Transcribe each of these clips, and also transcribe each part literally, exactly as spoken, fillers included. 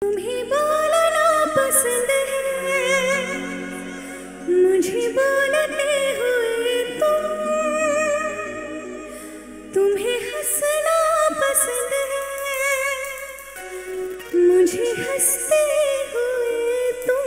तुम्हें बोलना पसंद है, मुझे बोलते हुए तुम, तुम्हें हंसना पसंद है, मुझे हंसते हुए तुम।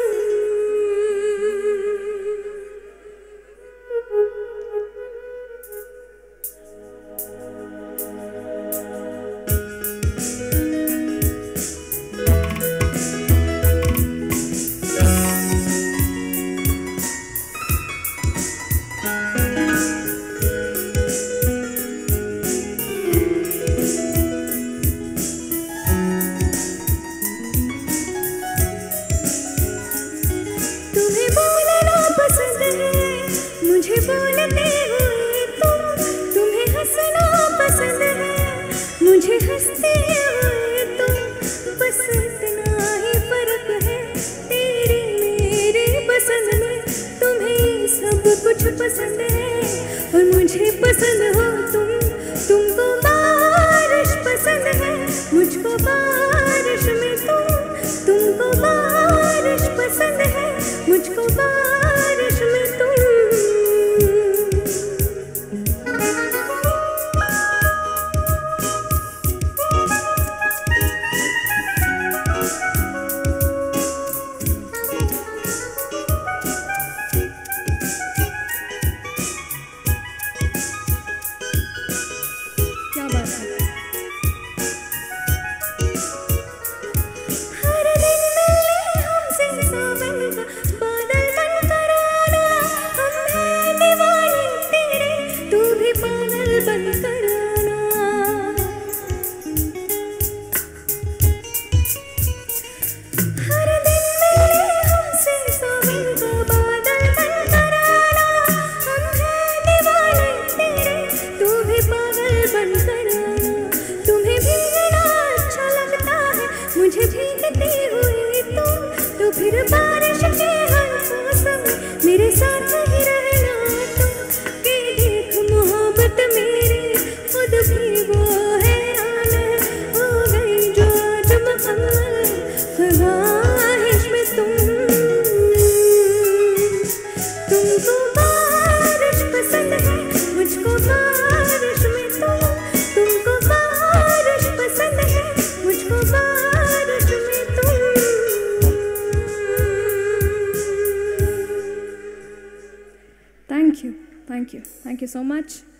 तुम्हें बोलना पसंद है, मुझे बोलते हुए तुम, तुम्हें हंसना पसंद है, मुझे हंसते हुए तुम। बस इतना ही फर्क है तेरे मेरे पसंद में, तुम्हें सब कुछ पसंद है और मुझे पसंद हो तुम। तुमको बारिश पसंद है, मुझको बारिश में तुम, तुमको बारिश पसंद है, मुझको बारिश में तुम। क्या बात है। हर दिन मिले हमसे सावन का बादल बनकर आना, हम हैं दीवाने तेरे, तू भी पागल बनकर आना। हर दिन मिले हमसे सावन का बादल बनकर आना, हम हैं दीवाने तेरे, तू भी पागल बनकर आना। तुम्हें भीगना अच्छा लगता है, मुझे भीगती हुई तुम, तो फिर बारिश के हर मौसम मेरे साथ ही रहना तुम। कि देख मोहब्बत मेरी खुद भी वो हैरान है, हो गई जो आज मुकम्मल ख्वाहिश में तुम। तुमको बारिश पसंद है, मुझको बारिश में तुम, तुमको बारिश पसंद है, मुझको बारिश में तुम। Thank you, thank you, thank you so much.